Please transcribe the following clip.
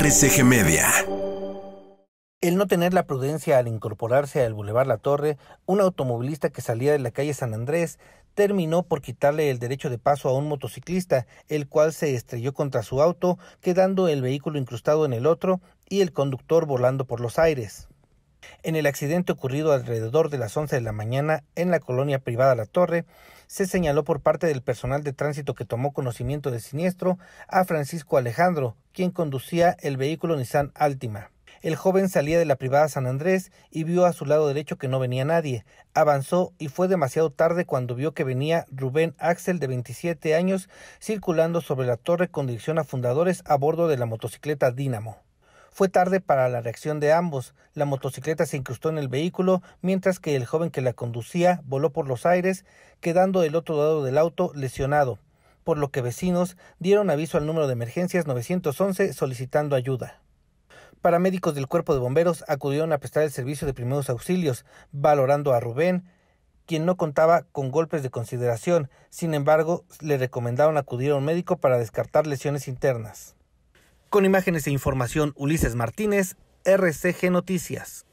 RCG Media. El no tener la prudencia al incorporarse al Boulevard La Torre, un automovilista que salía de la calle San Andrés terminó por quitarle el derecho de paso a un motociclista, el cual se estrelló contra su auto, quedando el vehículo incrustado en el otro y el conductor volando por los aires. En el accidente ocurrido alrededor de las 11 de la mañana en la colonia privada La Torre, se señaló por parte del personal de tránsito que tomó conocimiento del siniestro a Francisco Alejandro, quien conducía el vehículo Nissan Altima. El joven salía de la privada San Andrés y vio a su lado derecho que no venía nadie. Avanzó y fue demasiado tarde cuando vio que venía Rubén Axel, de 27 años, circulando sobre la torre con dirección a Fundadores a bordo de la motocicleta Dínamo. Fue tarde para la reacción de ambos. La motocicleta se incrustó en el vehículo, mientras que el joven que la conducía voló por los aires, quedando del otro lado del auto lesionado, por lo que vecinos dieron aviso al número de emergencias 911 solicitando ayuda. Paramédicos del Cuerpo de Bomberos acudieron a prestar el servicio de primeros auxilios, valorando a Rubén, quien no contaba con golpes de consideración. Sin embargo, le recomendaron acudir a un médico para descartar lesiones internas. Con imágenes e información, Ulises Martínez, RCG Noticias.